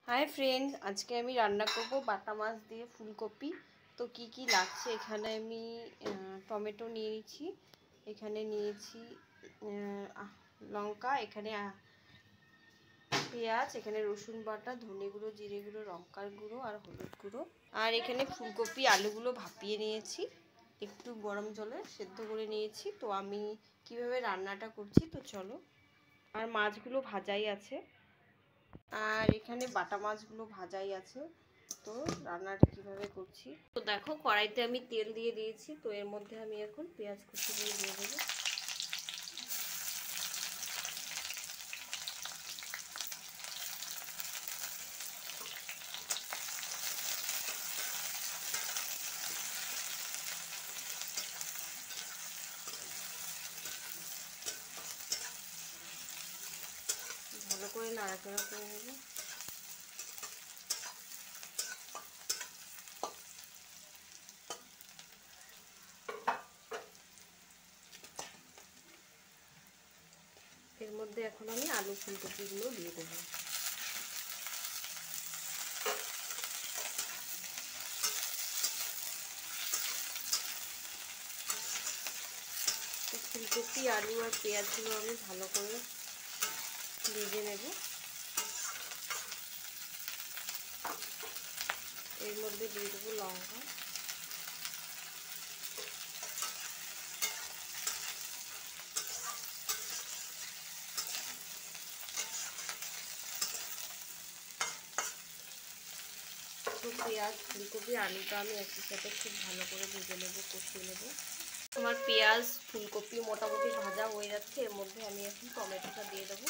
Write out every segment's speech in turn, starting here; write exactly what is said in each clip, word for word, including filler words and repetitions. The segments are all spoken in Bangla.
हाय फ्रेंड्स, आज के আমি রান্না করব বাটা মাছ দিয়ে ফুলকপি। তো কি কি লাগছে, এখানে আমি টমেটো নিয়ে নিয়েছি, এখানে নিয়েছি লঙ্কা, এখানে পেঁয়াজ, এখানে রসুন বাটা, ধনে গুঁড়ো, জিরে গুঁড়ো, লঙ্কার গুঁড়ো আর হলুদ গুঁড়ো। আর এখানে ফুলকপি আলুগুলো ভাপিয়ে নিয়েছি, একটু গরম জলে সেদ্ধ করে নিয়েছি। তো আমি কিভাবে রান্নাটা করছি তো চলো। আর মাছগুলো ভাজাই আছে, আর এখানে বাটা মাছগুলো ভাজাই আছে। তো রান্নাটা কিভাবে করছি তো দেখো, কড়াইতে আমি তেল দিয়ে দিয়েছি। তো এর মধ্যে আমি এখন পেঁয়াজ কুচি দিয়ে দিয়ে দেবো। ভালো করে নাড়াচাড়া করে নেবো। এর মধ্যে এখন আমি আলু ফুলকপিগুলো দিয়ে দেবো। ফুলকপি, আলু আর পেঁয়াজগুলো আমি ভালো করে ভেজে নেব। এর মধ্যে দিয়ে দেবো লঙ্কা, তো পেঁয়াজ, ফুলকপি, আলুটা আমি একই সাথে খুব ভালো করে ভেজে নেবো, কষিয়ে নেবো। আমার পেঁয়াজ ফুলকপি মোটামুটি ভাজা হয়ে যাচ্ছে। এর মধ্যে আমি এখন টমেটোটা দিয়ে দেবো।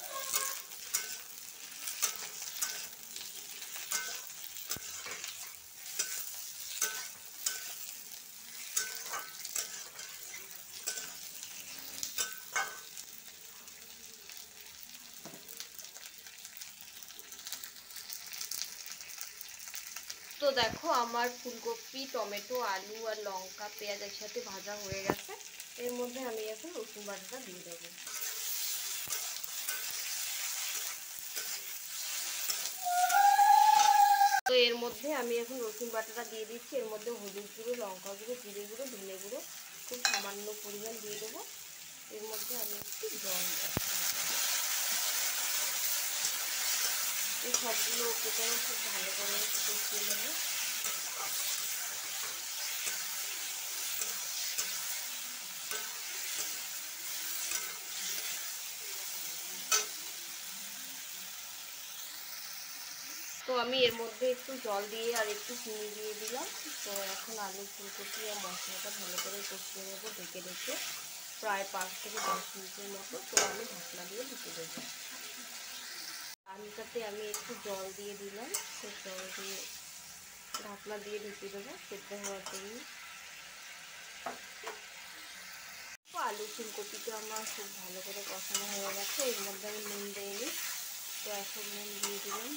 তো দেখো, আমার ফুলকপি, টমেটো, আলু আর লঙ্কা, পেঁয়াজ একসাথে ভাজা হয়ে গেছে। এর মধ্যে আমি এখন রসুন বাটাটা দিয়ে দেবো। তো এর মধ্যে আমি এখন রসুন বাটাটা দিয়ে দিচ্ছি। এর মধ্যে হলুদ গুঁড়ো, লঙ্কা গুঁড়ো, জিরে গুঁড়ো, ধনে গুঁড়ো খুব সামান্য পরিমাণ দিয়ে দেবো। এর মধ্যে আমি একটু জল দেবো। এই সবগুলো কেটে খুব ভালো করে কষিয়ে নেবো। তো আমি এর মধ্যে একটু জল দিয়ে আর একটু চিনি দিয়ে দিলাম। তো এখন আলু, ফুলকপি আর মশলাটা ভালো করে কষিয়ে নেবো ঢেকে ঢেকে, প্রায় পাঁচ থেকে দশ মিনিটের মতো। তো আমি ঢাকনা দিয়ে ঢেকে দেবো। আলুটাতে আমি একটু জল দিয়ে দিলাম, তো জল দিয়ে ঢাকনা দিয়ে ঢেকে দেবো সেদ্ধ হওয়ার জন্য। তো আলু ফুলকপিটা আমার খুব ভালো করে কষানো হয়ে গেছে। এর মধ্যে আমি নুন দিইনি, তো এখন নুন দিয়ে দিলাম।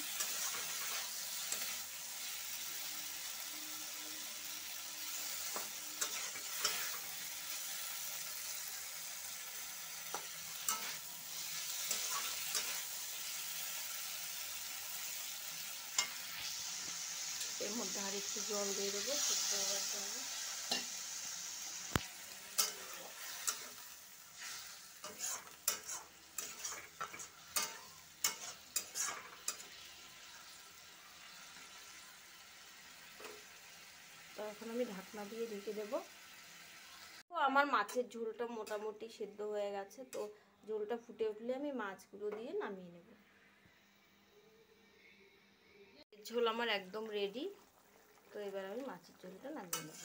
এর মধ্যে আর একটু জল দিয়ে দেবো সেদ্ধ হওয়ার জন্য। তো এখন আমি ঢাকনা দিয়ে ঢেকে দেবো। তো আমার মাছের ঝোলটা মোটামুটি সেদ্ধ হয়ে গেছে। তো ঝোলটা ফুটে উঠলে আমি মাছগুলো দিয়ে নামিয়ে নেব। ঝোল আমার একদম রেডি। তো এবার আমি মাছের ঝোলটা নামিয়ে নেব।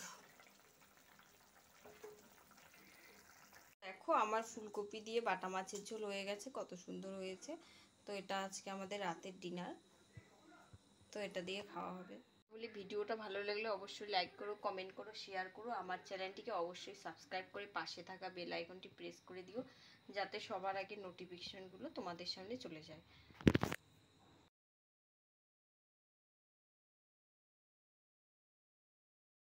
দেখো, আমার ফুলকপি দিয়ে বাটা মাছের ঝোল হয়ে গেছে, কত সুন্দর হয়েছে। তো এটা আজকে আমাদের রাতের ডিনার। তো এটা দিয়ে খাওয়া হবে। বলি, ভিডিওটা ভালো লাগলে অবশ্যই লাইক করো, কমেন্ট করো, শেয়ার করো। আমার চ্যানেলটিকে অবশ্যই সাবস্ক্রাইব করে পাশে থাকা বেল আইকনটি প্রেস করে দিও, যাতে সবার আগে নোটিফিকেশনগুলো তোমাদের সামনে চলে যায়।